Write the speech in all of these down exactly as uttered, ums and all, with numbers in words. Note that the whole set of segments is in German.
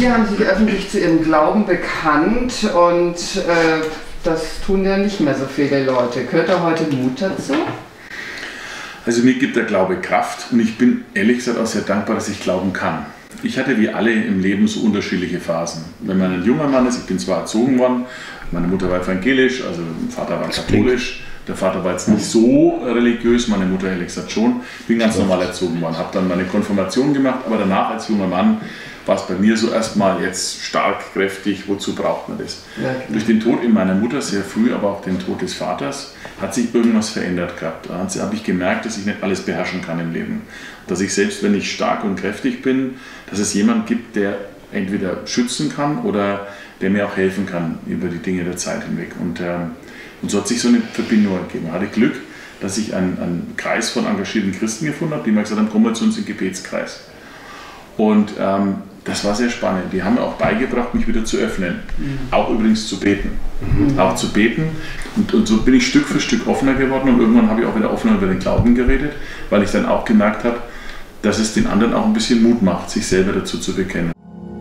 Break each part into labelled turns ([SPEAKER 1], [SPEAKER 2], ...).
[SPEAKER 1] Sie haben sich öffentlich zu Ihrem Glauben bekannt und äh, das tun ja nicht mehr so viele Leute. Gehört da heute Mut dazu?
[SPEAKER 2] Also mir gibt der Glaube Kraft und ich bin ehrlich gesagt auch sehr dankbar, dass ich glauben kann. Ich hatte wie alle im Leben so unterschiedliche Phasen. Wenn man ein junger Mann ist, ich bin zwar erzogen worden, meine Mutter war evangelisch, also mein Vater war katholisch, der Vater war jetzt nicht so religiös, meine Mutter ehrlich gesagt schon, bin ganz normal erzogen worden, habe dann meine Konfirmation gemacht, aber danach als junger Mann war es bei mir so erstmal jetzt stark, kräftig, wozu braucht man das? Ja, genau. Durch den Tod in meiner Mutter sehr früh, aber auch den Tod des Vaters, hat sich irgendwas verändert gehabt. Da habe ich gemerkt, dass ich nicht alles beherrschen kann im Leben. Dass ich selbst, wenn ich stark und kräftig bin, dass es jemand gibt, der entweder schützen kann oder der mir auch helfen kann über die Dinge der Zeit hinweg. Und, äh, und so hat sich so eine Verbindung ergeben. Ich hatte Glück, dass ich einen, einen Kreis von engagierten Christen gefunden habe, die mir gesagt haben, komm mal zu uns in den Gebetskreis. Und ähm, das war sehr spannend. Die haben mir auch beigebracht, mich wieder zu öffnen. Mhm. Auch übrigens zu beten. Mhm. Auch zu beten. Und, und so bin ich Stück für Stück offener geworden und irgendwann habe ich auch wieder offener über den Glauben geredet, weil ich dann auch gemerkt habe, dass es den anderen auch ein bisschen Mut macht, sich selber dazu zu bekennen.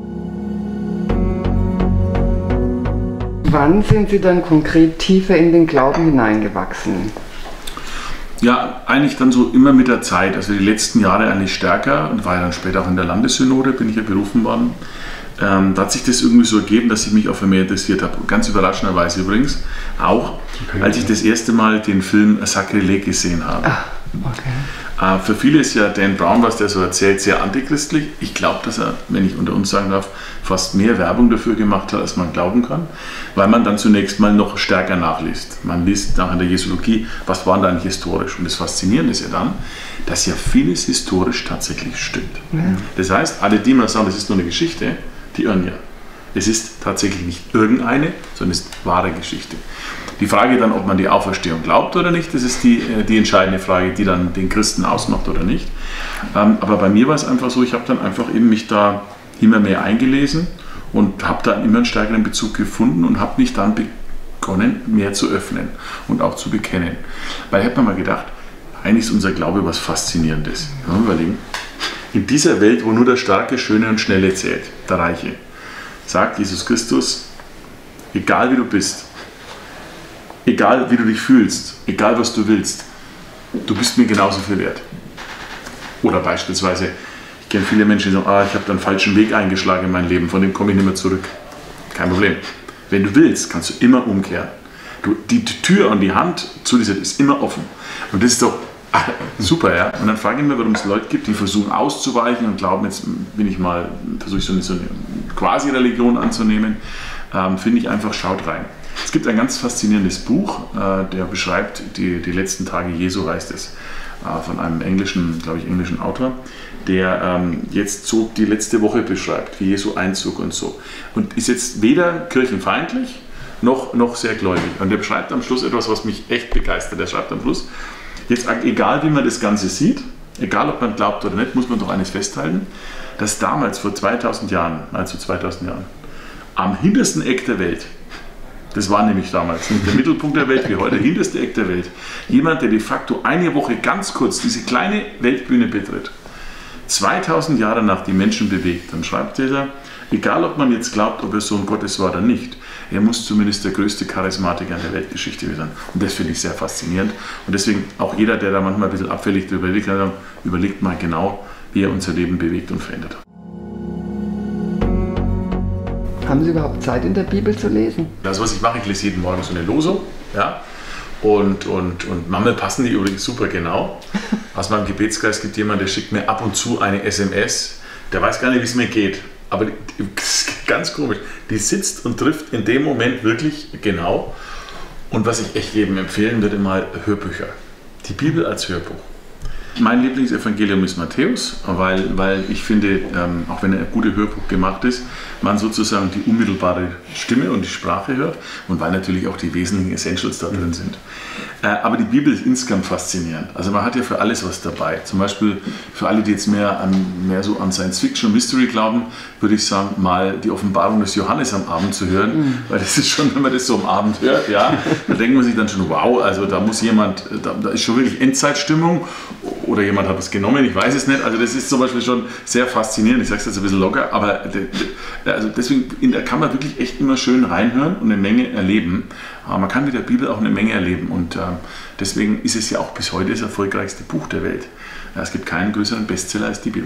[SPEAKER 1] Wann sind Sie dann konkret tiefer in den Glauben hineingewachsen?
[SPEAKER 2] Ja, eigentlich dann so immer mit der Zeit, also die letzten Jahre eigentlich stärker und war ja dann später auch in der Landessynode, bin ich ja berufen worden. Ähm, da hat sich das irgendwie so ergeben, dass ich mich auch für mehr interessiert habe. Ganz überraschenderweise übrigens auch, okay, als ich das erste Mal den Film Sakrileg gesehen habe.
[SPEAKER 1] Ah, okay.
[SPEAKER 2] Äh, für viele ist ja Dan Brown, was der so erzählt, sehr antichristlich. Ich glaube, dass er, wenn ich unter uns sagen darf, fast mehr Werbung dafür gemacht hat, als man glauben kann, weil man dann zunächst mal noch stärker nachliest. Man liest nach der Jesuologie, was war da eigentlich historisch. Und das Faszinierende ist ja dann, dass ja vieles historisch tatsächlich stimmt. Ja. Das heißt, alle, die mal sagen, das ist nur eine Geschichte, die irren ja. Es ist tatsächlich nicht irgendeine, sondern es ist wahre Geschichte. Die Frage dann, ob man die Auferstehung glaubt oder nicht, das ist die, die entscheidende Frage, die dann den Christen ausmacht oder nicht. Ähm, aber bei mir war es einfach so, ich habe dann einfach eben mich da immer mehr eingelesen und habe dann immer einen stärkeren Bezug gefunden und habe mich dann begonnen, mehr zu öffnen und auch zu bekennen. Weil ich habe mir mal gedacht, eigentlich ist unser Glaube was Faszinierendes. Ja, überlegen. In dieser Welt, wo nur der Starke, Schöne und Schnelle zählt, der Reiche, sagt Jesus Christus, egal wie du bist, egal wie du dich fühlst, egal was du willst, du bist mir genauso viel wert. Oder beispielsweise, ich kenne viele Menschen, die sagen, ah, ich habe da einen falschen Weg eingeschlagen in mein Leben, von dem komme ich nicht mehr zurück. Kein Problem. Wenn du willst, kannst du immer umkehren. Du, die, die Tür und die Hand zu dieser ist immer offen. Und das ist doch ah, super, ja. Und dann frage ich mich, warum es Leute gibt, die versuchen auszuweichen und glauben, jetzt bin ich mal, versuche ich so eine, so eine Quasi-Religion anzunehmen. Ähm, Finde ich einfach, schaut rein. Es gibt ein ganz faszinierendes Buch, äh, der beschreibt die, die letzten Tage Jesu, heißt es, äh, von einem englischen, glaube ich, englischen Autor, der ähm, jetzt so die letzte Woche beschreibt, wie Jesu Einzug und so. Und ist jetzt weder kirchenfeindlich, noch, noch sehr gläubig. Und der beschreibt am Schluss etwas, was mich echt begeistert. Der schreibt am Schluss, jetzt egal wie man das Ganze sieht, egal ob man glaubt oder nicht, muss man doch eines festhalten, dass damals, vor zweitausend Jahren, also zweitausend Jahren, am hintersten Eck der Welt, das war nämlich damals nicht der Mittelpunkt der Welt wie heute, der hinterste Eck der Welt, jemand, der de facto eine Woche ganz kurz diese kleine Weltbühne betritt, zweitausend Jahre nach die Menschen bewegt, dann schreibt er, egal ob man jetzt glaubt, ob er Sohn Gottes war oder nicht, er muss zumindest der größte Charismatiker in der Weltgeschichte sein. Und das finde ich sehr faszinierend. Und deswegen auch jeder, der da manchmal ein bisschen abfällig überlegt, überlegt mal genau, wie er unser Leben bewegt und verändert.
[SPEAKER 1] Haben Sie überhaupt Zeit, in der Bibel zu lesen?
[SPEAKER 2] Also was ich mache, ich lese jeden Morgen so eine Losung. Ja? Und, und, und manchmal passen die übrigens super genau. Aus meinem Gebetskreis gibt jemand, der schickt mir ab und zu eine S M S. Der weiß gar nicht, wie es mir geht. Aber die, ganz komisch, die sitzt und trifft in dem Moment wirklich genau. Und was ich echt jedem empfehlen würde, mal Hörbücher. Die Bibel als Hörbuch. Mein Lieblingsevangelium ist Matthäus, weil, weil ich finde, ähm, auch wenn ein gutes Hörbuch gemacht ist, man sozusagen die unmittelbare Stimme und die Sprache hört und weil natürlich auch die wesentlichen Essentials da drin sind. Äh, aber die Bibel ist insgesamt faszinierend. Also man hat ja für alles was dabei. Zum Beispiel für alle, die jetzt mehr, an, mehr so an Science Fiction und Mystery glauben, würde ich sagen, mal die Offenbarung des Johannes am Abend zu hören, mhm. weil das ist schon, wenn man das so am Abend hört, ja, da denkt man sich dann schon, wow, also da muss jemand, da, da ist schon wirklich Endzeitstimmung. oder jemand hat es genommen, ich weiß es nicht. Also das ist zum Beispiel schon sehr faszinierend. Ich sage es jetzt ein bisschen locker, aber also deswegen in der kann man wirklich echt immer schön reinhören und eine Menge erleben. Aber man kann mit der Bibel auch eine Menge erleben und deswegen ist es ja auch bis heute das erfolgreichste Buch der Welt. Es gibt keinen größeren Bestseller als die Bibel.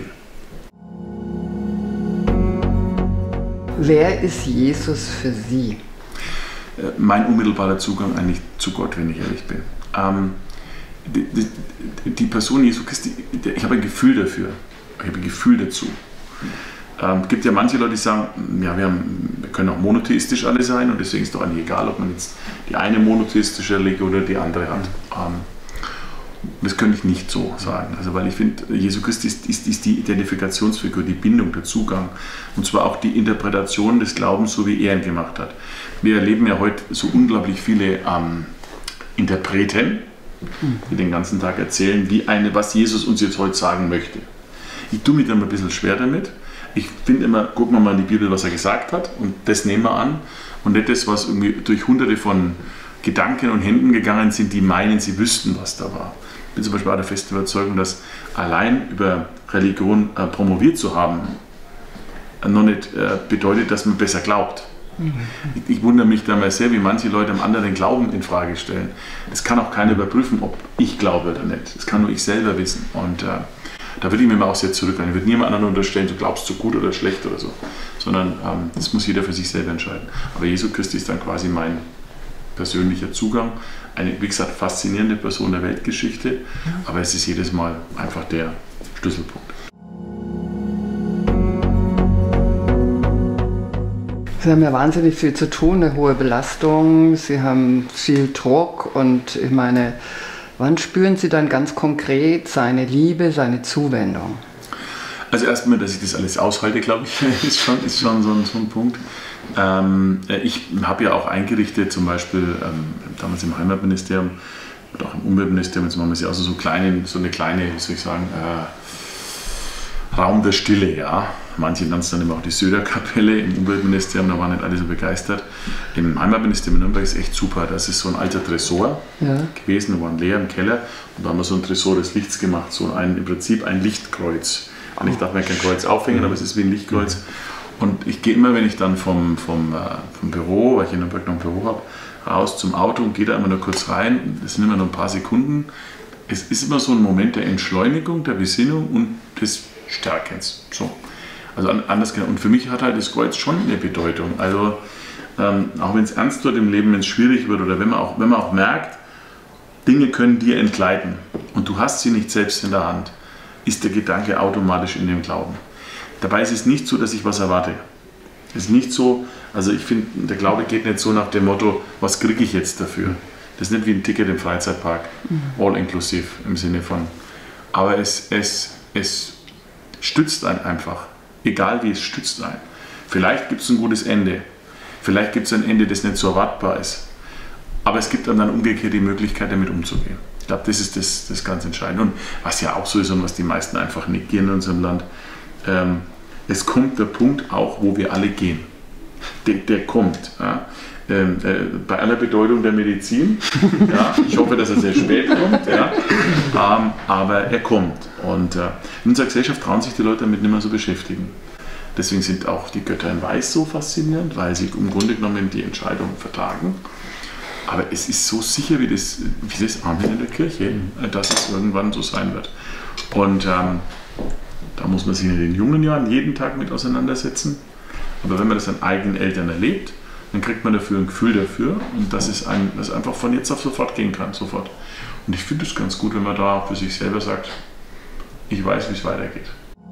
[SPEAKER 1] Wer ist Jesus für Sie?
[SPEAKER 2] Mein unmittelbarer Zugang eigentlich zu Gott, wenn ich ehrlich bin. Ähm, die, die, die Person Jesu Christi, ich habe ein Gefühl dafür. Ich habe ein Gefühl dazu. Es ähm, gibt ja manche Leute, die sagen, ja, wir, haben, wir können auch monotheistisch alle sein und deswegen ist es doch eigentlich egal, ob man jetzt die eine monotheistische Religion oder die andere hat. Ähm, Das könnte ich nicht so sagen, also weil ich finde, Jesu Christi ist, ist, ist die Identifikationsfigur, die Bindung, der Zugang und zwar auch die Interpretation des Glaubens, so wie er ihn gemacht hat. Wir erleben ja heute so unglaublich viele ähm, Interpreten, die den ganzen Tag erzählen, wie eine, was Jesus uns jetzt heute sagen möchte. Ich tue mich dann ein bisschen schwer damit. Ich finde immer, gucken wir mal in die Bibel, was er gesagt hat und das nehmen wir an und nicht das, was irgendwie durch hunderte von Gedanken und Händen gegangen sind, die meinen, sie wüssten, was da war. Ich bin zum Beispiel auch der festen Überzeugung, dass allein über Religion äh, promoviert zu haben, äh, noch nicht äh, bedeutet, dass man besser glaubt. Mhm. Ich, ich wundere mich da mal sehr, wie manche Leute am anderen Glauben in Frage stellen. Das kann auch keiner überprüfen, ob ich glaube oder nicht. Das kann nur ich selber wissen. Und äh, da würde ich mir mal auch sehr zurückhalten. Ich würde niemand anderen unterstellen, du glaubst so gut oder schlecht oder so. Sondern ähm, das muss jeder für sich selber entscheiden. Aber Jesu Christi ist dann quasi mein persönlicher Zugang. Eine, wie gesagt, faszinierende Person der Weltgeschichte, aber es ist jedes Mal einfach der Schlüsselpunkt.
[SPEAKER 1] Sie haben ja wahnsinnig viel zu tun, eine hohe Belastung, Sie haben viel Druck und ich meine, wann spüren Sie dann ganz konkret seine Liebe, seine Zuwendung?
[SPEAKER 2] Also erstmal, dass ich das alles aushalte, glaube ich, ist schon, ist schon so, ein, so ein Punkt. Ähm, ich habe ja auch eingerichtet, zum Beispiel ähm, damals im Heimatministerium oder auch im Umweltministerium, jetzt machen wir es ja auch so, so, kleine, so eine kleine, wie soll ich sagen, äh, Raum der Stille, ja. Manche nennen es dann immer auch die Söder-Kapelle im Umweltministerium, da waren nicht alle so begeistert. Im Heimatministerium in Nürnberg ist echt super, das ist so ein alter Tresor ja. gewesen, da war ein leer im Keller und da haben wir so ein Tresor des Lichts gemacht, so ein, im Prinzip ein Lichtkreuz. Und ich darf mir kein Kreuz aufhängen, aber es ist wie ein Lichtkreuz. Und ich gehe immer, wenn ich dann vom, vom, äh, vom Büro, weil ich in Nürnberg noch ein Büro habe, raus zum Auto und gehe da immer nur kurz rein. Das sind immer nur ein paar Sekunden. Es ist immer so ein Moment der Entschleunigung, der Besinnung und des Stärkens. So. Also anders genau. Und für mich hat halt das Kreuz schon eine Bedeutung. Also ähm, auch wenn es ernst wird im Leben, wenn es schwierig wird oder wenn man, auch, wenn man auch merkt, Dinge können dir entgleiten und du hast sie nicht selbst in der Hand, ist der Gedanke automatisch in dem Glauben. Dabei ist es nicht so, dass ich was erwarte. Es ist nicht so, also ich finde, der Glaube geht nicht so nach dem Motto, was kriege ich jetzt dafür? Das ist nicht wie ein Ticket im Freizeitpark, all inklusiv im Sinne von. Aber es, es, es stützt einen einfach, egal wie es stützt einen. Vielleicht gibt es ein gutes Ende, vielleicht gibt es ein Ende, das nicht so erwartbar ist. Aber es gibt dann, dann umgekehrt die Möglichkeit, damit umzugehen. Ich glaube, das ist das, das ganz Entscheidende. Und was ja auch so ist und was die meisten einfach negieren in unserem Land, ähm, es kommt der Punkt auch, wo wir alle gehen. Der, der kommt. Ja. Ähm, äh, bei aller Bedeutung der Medizin. Ja. Ich hoffe, dass er sehr spät kommt. Ja. Ähm, aber er kommt. Und äh, in unserer Gesellschaft trauen sich die Leute damit nicht mehr so beschäftigen. Deswegen sind auch die Götter in Weiß so faszinierend, weil sie im Grunde genommen die Entscheidung vertagen. Aber es ist so sicher wie das, wie das Amen in der Kirche, dass es irgendwann so sein wird. Und ähm, da muss man sich in den jungen Jahren jeden Tag mit auseinandersetzen. Aber wenn man das an eigenen Eltern erlebt, dann kriegt man dafür ein Gefühl dafür und dass es ein, dass einfach von jetzt auf sofort gehen kann. Sofort. Und ich finde es ganz gut, wenn man da für sich selber sagt, ich weiß, wie es weitergeht.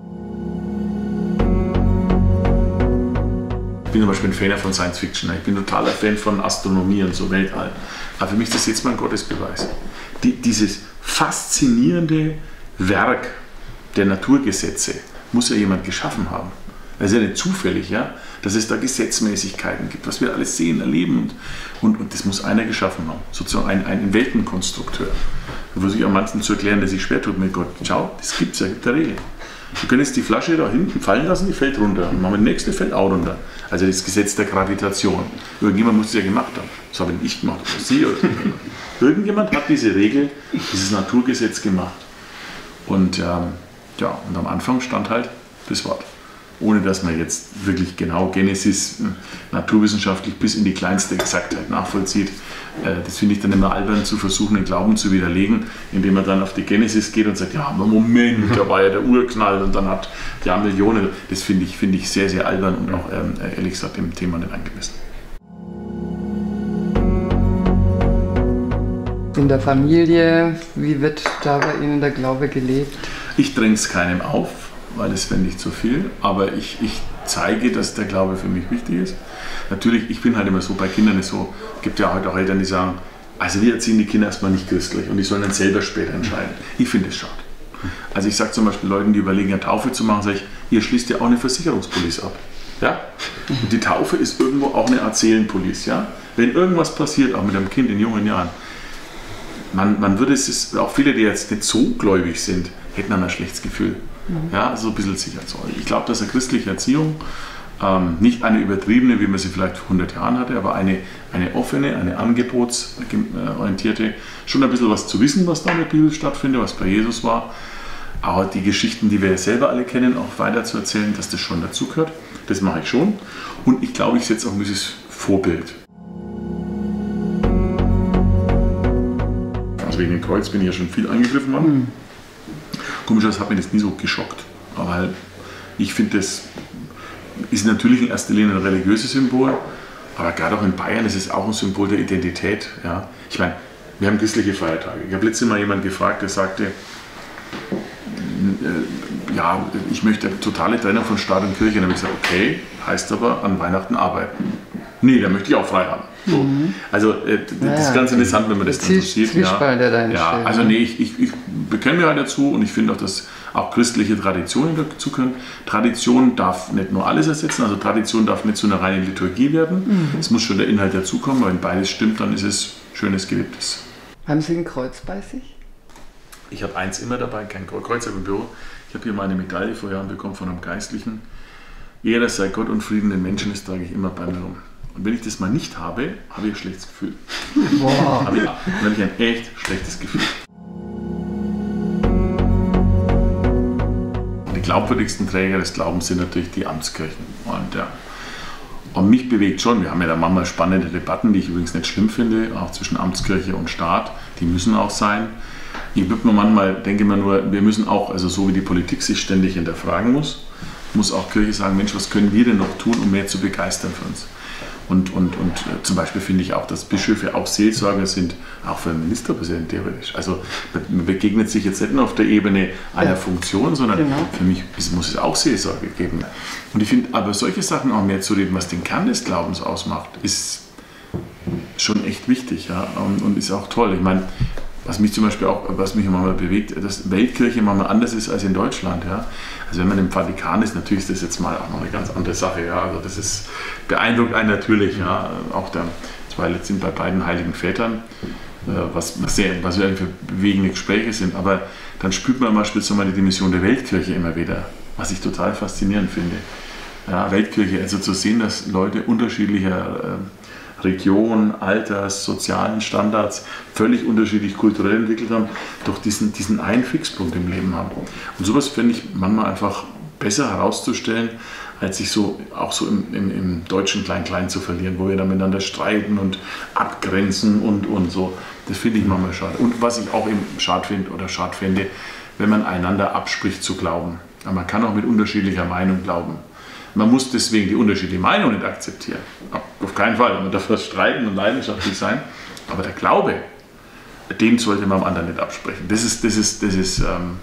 [SPEAKER 2] Ich bin zum Beispiel ein Fan von Science Fiction. Ich bin totaler Fan von Astronomie und so Weltall. Aber für mich ist das jetzt mal ein Gottesbeweis. Die, dieses faszinierende Werk der Naturgesetze muss ja jemand geschaffen haben. Das ist ja nicht zufällig, ja? Dass es da Gesetzmäßigkeiten gibt, was wir alles sehen, erleben. Und, und, und das muss einer geschaffen haben. Sozusagen ein, ein Weltenkonstrukteur. Da versuche ich auch manchen zu erklären, der sich schwer tut mit Gott. Schau, das gibt es ja, gibt eine Regel. Wir können jetzt die Flasche da hinten fallen lassen, die fällt runter. Und machen wir die nächste, fällt auch runter. Also das Gesetz der Gravitation. Irgendjemand muss es ja gemacht haben. Das habe nicht ich gemacht, oder Sie oder irgendjemand hat diese Regel, dieses Naturgesetz gemacht. Und ähm, ja, und am Anfang stand halt das Wort. Ohne dass man jetzt wirklich genau Genesis naturwissenschaftlich bis in die kleinste Exaktheit nachvollzieht. Das finde ich dann immer albern, zu versuchen, den Glauben zu widerlegen, indem man dann auf die Genesis geht und sagt, ja, aber Moment, da war ja der Urknall und dann hat die Millionen. Das finde ich, finde ich sehr, sehr albern und auch ehrlich gesagt dem Thema nicht angemessen.
[SPEAKER 1] In der Familie, wie wird da bei Ihnen der Glaube gelebt?
[SPEAKER 2] Ich dränge es keinem auf, weil das fände ich zu viel, aber ich, ich zeige, dass der Glaube für mich wichtig ist. Natürlich, ich bin halt immer so, bei Kindern ist so, es gibt ja heute auch Eltern, die sagen, also wir erziehen die Kinder erstmal nicht christlich und die sollen dann selber später entscheiden. Ich finde es schade. Also ich sage zum Beispiel Leuten, die überlegen, eine Taufe zu machen, sage ich, ihr schließt ja auch eine Versicherungspolice ab. Ja? Und die Taufe ist irgendwo auch eine Art Seelenpolice. Ja? Wenn irgendwas passiert, auch mit einem Kind in jungen Jahren, man, man würde es, auch viele, die jetzt nicht so gläubig sind, hätten dann ein schlechtes Gefühl. Mhm. Ja, so ein bisschen sicher zu. Ich glaube, dass eine christliche Erziehung, ähm, nicht eine übertriebene, wie man sie vielleicht vor hundert Jahren hatte, aber eine, eine offene, eine angebotsorientierte, schon ein bisschen was zu wissen, was da in der Bibel stattfindet, was bei Jesus war, aber die Geschichten, die wir ja selber alle kennen, auch weiter zu erzählen, dass das schon dazugehört. Das mache ich schon. Und ich glaube, ich setze auch ein gewisses Vorbild. Also wegen dem Kreuz bin ich ja schon viel angegriffen worden. Mhm. Komischerweise hat mich das nie so geschockt. Aber ich finde, das ist natürlich in erster Linie ein religiöses Symbol. Aber gerade auch in Bayern ist es auch ein Symbol der Identität. Ja? Ich meine, wir haben christliche Feiertage. Ich habe letztes Mal jemanden gefragt, der sagte, äh, ja, ich möchte eine totale Trennung von Staat und Kirche. Und dann habe ich gesagt, okay, heißt aber an Weihnachten arbeiten. Nee, da möchte ich auch frei haben. So. Mhm. Also äh, das ja, ist ganz interessant, wenn man das dann so sieht. Ja, der ja, also nee, ich, ich, ich bekenne mir halt dazu und ich finde auch, dass auch christliche Traditionen dazu können. Tradition darf nicht nur alles ersetzen, also Tradition darf nicht zu einer reinen Liturgie werden. Mhm. Es muss schon der Inhalt dazukommen, aber wenn beides stimmt, dann ist es schönes Gelebtes.
[SPEAKER 1] Haben Sie ein Kreuz bei sich?
[SPEAKER 2] Ich habe eins immer dabei, kein Kreuz im Büro. Ich habe hier meine Medaille vor Jahren bekommen von einem Geistlichen. Ehre sei Gott und Frieden den Menschen, das trage ich immer bei mir rum. Und wenn ich das mal nicht habe, habe ich ein schlechtes Gefühl. Wow. Habe ich, dann habe ich ein echt schlechtes Gefühl. Die glaubwürdigsten Träger des Glaubens sind natürlich die Amtskirchen. Und, ja, und mich bewegt schon, wir haben ja da manchmal spannende Debatten, die ich übrigens nicht schlimm finde, auch zwischen Amtskirche und Staat. Die müssen auch sein. Ich würde mir manchmal, denke mir nur, wir müssen auch, also so wie die Politik sich ständig hinterfragen muss, muss auch Kirche sagen, Mensch, was können wir denn noch tun, um mehr zu begeistern für uns? Und, und, und zum Beispiel finde ich auch, dass Bischöfe auch Seelsorger sind, auch für einen Ministerpräsidenten theoretisch. Also man begegnet sich jetzt nicht nur auf der Ebene einer ja. Funktion, sondern genau. Für mich muss es auch Seelsorge geben. Und ich finde, aber solche Sachen auch mehr zu reden, was den Kern des Glaubens ausmacht, ist schon echt wichtig, ja, und, und ist auch toll. Ich meine, was mich zum Beispiel auch, was mich manchmal bewegt, dass Weltkirche manchmal anders ist als in Deutschland. Ja? Also wenn man im Vatikan ist, natürlich ist das jetzt mal auch noch eine ganz andere Sache. Ja? Also das ist, beeindruckt einen natürlich. Ja? Auch der, das war letztens bei beiden Heiligen Vätern, was, was, sehr, was für bewegende Gespräche sind. Aber dann spürt man beispielsweise mal die Dimension der Weltkirche immer wieder, was ich total faszinierend finde. Ja, Weltkirche, also zu sehen, dass Leute unterschiedlicher Region, Alters, sozialen Standards völlig unterschiedlich kulturell entwickelt haben, doch diesen, diesen einen Fixpunkt im Leben haben. Und sowas finde ich manchmal einfach besser herauszustellen, als sich so auch so im, im, im deutschen Klein-Klein zu verlieren, wo wir dann miteinander streiten und abgrenzen und, und so. Das finde ich manchmal schade. Und was ich auch eben schade finde oder schade finde, wenn man einander abspricht zu glauben. Aber man kann auch mit unterschiedlicher Meinung glauben. Man muss deswegen die unterschiedliche Meinung nicht akzeptieren. Auf keinen Fall. Man darf das streiten und leidenschaftlich sein. Aber der Glaube, den sollte man am anderen nicht absprechen. Das ist, das ist, das ist, ähm,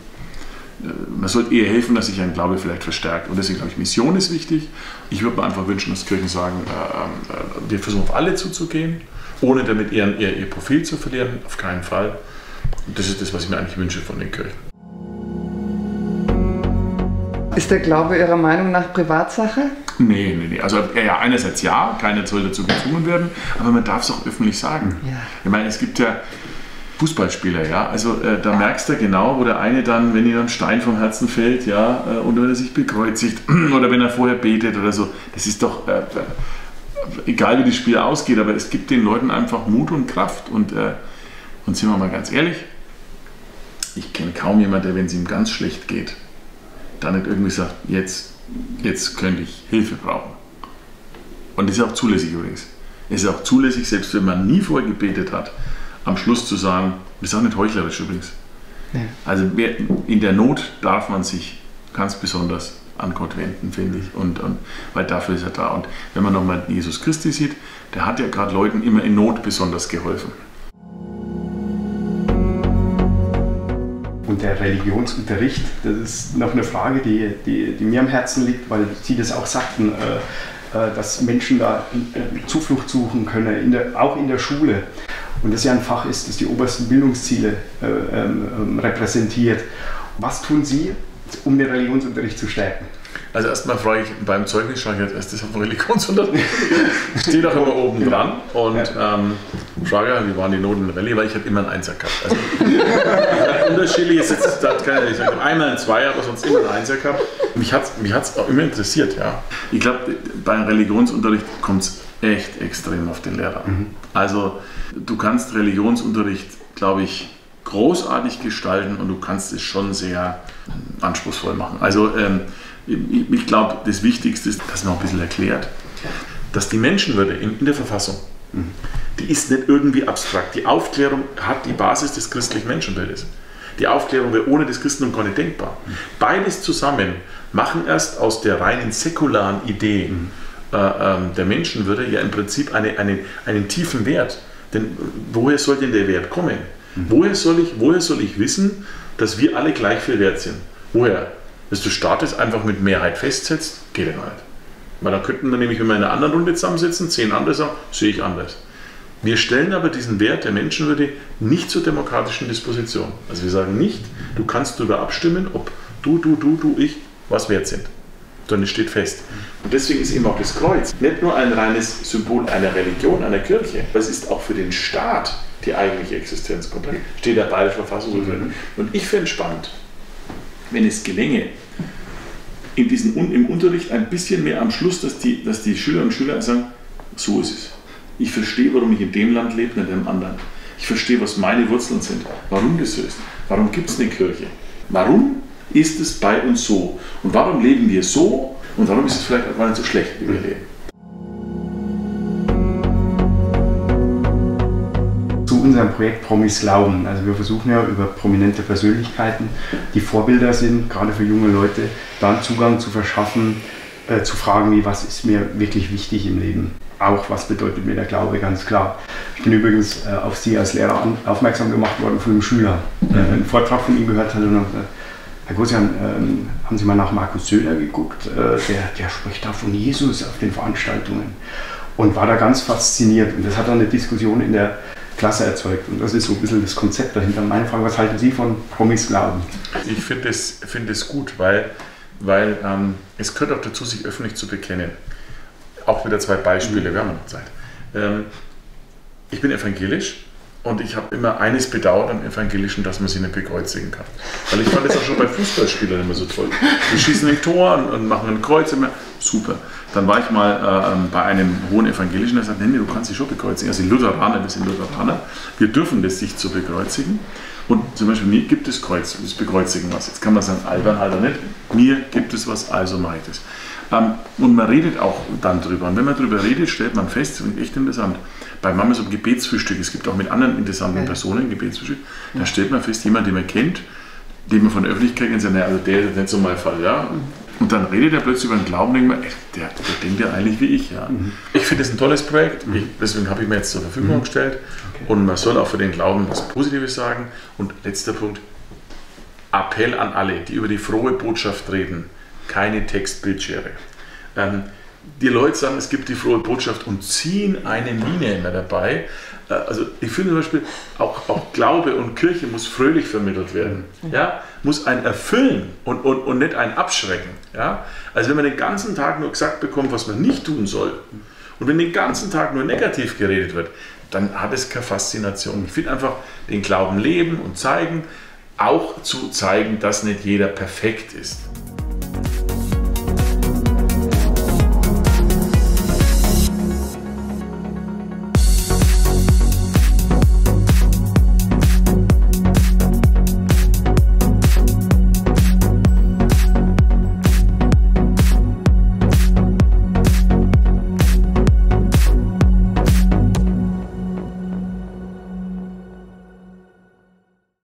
[SPEAKER 2] man sollte eher helfen, dass sich ein Glaube vielleicht verstärkt. Und deswegen glaube ich, Mission ist wichtig. Ich würde mir einfach wünschen, dass Kirchen sagen, äh, äh, wir versuchen auf alle zuzugehen, ohne damit ihr, ihr, ihr Profil zu verlieren. Auf keinen Fall. Und das ist das, was ich mir eigentlich wünsche von den Kirchen.
[SPEAKER 1] Ist der Glaube Ihrer Meinung nach Privatsache?
[SPEAKER 2] Nee, nee, nee. Also ja, einerseits ja, keiner soll dazu gezwungen werden, aber man darf es auch öffentlich sagen. Ja. Ich meine, es gibt ja Fußballspieler, ja, also äh, da merkst du genau, wo der eine dann, wenn ihm ein Stein vom Herzen fällt, ja, äh, und wenn er sich bekreuzigt oder wenn er vorher betet oder so, das ist doch, äh, egal wie das Spiel ausgeht, aber es gibt den Leuten einfach Mut und Kraft und, äh, und sind wir mal ganz ehrlich, ich kenne kaum jemanden, der, wenn es ihm ganz schlecht geht, dann nicht irgendwie sagt, jetzt, jetzt könnte ich Hilfe brauchen. Und das ist auch zulässig übrigens. Es ist auch zulässig, selbst wenn man nie vorher gebetet hat, am Schluss zu sagen, das ist auch nicht heuchlerisch übrigens. Ja. Also in der Not darf man sich ganz besonders an Gott wenden, finde ich. Und, und, weil dafür ist er da. Und wenn man nochmal Jesus Christi sieht, der hat ja gerade Leuten immer in Not besonders geholfen.
[SPEAKER 3] Und der Religionsunterricht, das ist noch eine Frage, die, die, die mir am Herzen liegt, weil Sie das auch sagten, äh, äh, dass Menschen da äh, Zuflucht suchen können, in der, auch in der Schule. Und das ja ein Fach ist, das die obersten Bildungsziele äh, ähm, repräsentiert. Was tun Sie, um den Religionsunterricht zu stärken?
[SPEAKER 2] Also erstmal frage ich beim Zeugnis, schaue ich jetzt erst das auf Religionsunterricht. Steht auch immer oben dran und ähm, frage, wie waren die Noten in Rallye, weil ich habe immer einen Einser gehabt. Also unterschiedlich ist jetzt, das kann ich sagen, einmal ein Zweier, aber sonst immer einen Einser gehabt. Mich hat es mich hat's auch immer interessiert, ja. Ich glaube, beim Religionsunterricht kommt es echt extrem auf den Lehrer. Mhm. Also du kannst Religionsunterricht, glaube ich, großartig gestalten und du kannst es schon sehr anspruchsvoll machen. Also ähm, ich, ich glaube, das Wichtigste ist, dass man auch ein bisschen erklärt, dass die Menschenwürde in, in der Verfassung, mhm. die ist nicht irgendwie abstrakt. Die Aufklärung hat die Basis des christlichen Menschenbildes. Die Aufklärung wäre ohne das Christentum gar nicht denkbar. Mhm. Beides zusammen machen erst aus der reinen säkularen Idee mhm. äh, äh, der Menschenwürde ja im Prinzip eine, eine, einen tiefen Wert. Denn woher soll denn der Wert kommen? Mhm. Woher soll ich, woher soll ich wissen, dass wir alle gleich viel wert sind? Woher? Dass du Staates einfach mit Mehrheit festsetzt, geht ja gar nicht. Weil dann könnten wir nämlich, wenn wir in einer anderen Runde zusammensitzen, zehn andere sagen, sehe ich anders. Wir stellen aber diesen Wert der Menschenwürde nicht zur demokratischen Disposition. Also wir sagen nicht, du kannst darüber abstimmen, ob du, du, du, du, ich was wert sind. Sondern es steht fest. Und deswegen ist eben auch das Kreuz nicht nur ein reines Symbol einer Religion, einer Kirche, aber es ist auch für den Staat die eigentliche Existenzgrundlage. Steht der Bayerischen Verfassung so drin. Und ich fände es spannend, wenn es gelänge, in diesem, im Unterricht ein bisschen mehr am Schluss, dass die, dass die Schülerinnen und Schüler sagen, so ist es. Ich verstehe, warum ich in dem Land lebe, nicht in einem anderen. Ich verstehe, was meine Wurzeln sind, warum das so ist. Warum gibt es eine Kirche? Warum ist es bei uns so? Und warum leben wir so? Und warum ist es vielleicht auch gar nicht so schlecht, wie wir leben?
[SPEAKER 3] Zu unserem Projekt Promis Glauben. Also wir versuchen ja über prominente Persönlichkeiten, die Vorbilder sind, gerade für junge Leute, dann Zugang zu verschaffen, äh, zu fragen, wie, was ist mir wirklich wichtig im Leben? Auch, was bedeutet mir der Glaube, ganz klar. Ich bin übrigens äh, auf Sie als Lehrer an, aufmerksam gemacht worden von einem Schüler, der mhm. einen Vortrag von ihm gehört hat und dann gesagt, Herr Gosian, ähm, haben Sie mal nach Markus Söder geguckt? Äh, der, der spricht da von Jesus auf den Veranstaltungen und war da ganz fasziniert. Und das hat dann eine Diskussion in der Klasse erzeugt. Und das ist so ein bisschen das Konzept dahinter. Meine Frage, was halten Sie von Promis Glauben?
[SPEAKER 2] Ich finde es find gut, weil, weil ähm, es gehört auch dazu, sich öffentlich zu bekennen. Auch wieder zwei Beispiele, mhm. wir haben noch Zeit. Ähm, ich bin evangelisch und ich habe immer eines bedauert am Evangelischen, dass man sie nicht bekreuzigen kann. Weil ich fand das auch schon bei Fußballspielern immer so toll. Die schießen ein Tor und, und machen ein Kreuz immer. Super. Dann war ich mal äh, bei einem hohen Evangelischen, der sagt, nee, du kannst dich schon bekreuzigen. Also die Lutheraner, wir sind Lutheraner, wir dürfen das, sich zu bekreuzigen. Und zum Beispiel mir gibt es Kreuz, das Bekreuzigen was. Jetzt kann man sagen, albern halt oder nicht. Mir gibt es was, also mache ich das. Ähm, und man redet auch dann drüber. Und wenn man drüber redet, stellt man fest, das ist echt interessant, bei Mama so ein Gebetsfrühstück, es gibt auch mit anderen interessanten ja. Personen ein Gebetsfrühstück, da stellt man fest, jemand, den man kennt, den man von der Öffentlichkeit kennt, sagt, also der ist nicht so mein Fall, ja. Und dann redet er plötzlich über den Glauben und denkt man, ey, der, der denkt ja eigentlich wie ich, ja. Mhm. Ich finde es ein tolles Projekt, ich, deswegen habe ich mir jetzt zur Verfügung mhm. gestellt okay. und man soll auch für den Glauben was Positives sagen. Und letzter Punkt, Appell an alle, die über die frohe Botschaft reden, keine Textbildschere. Ähm, die Leute sagen, es gibt die frohe Botschaft und ziehen eine Mine immer dabei. Äh, also ich finde zum Beispiel, auch, auch Glaube und Kirche muss fröhlich vermittelt werden. Ja? Muss ein Erfüllen und, und, und nicht ein Abschrecken. Ja? Also wenn man den ganzen Tag nur gesagt bekommt, was man nicht tun soll, und wenn den ganzen Tag nur negativ geredet wird, dann hat es keine Faszination. Ich finde einfach, den Glauben leben und zeigen, auch zu zeigen, dass nicht jeder perfekt ist.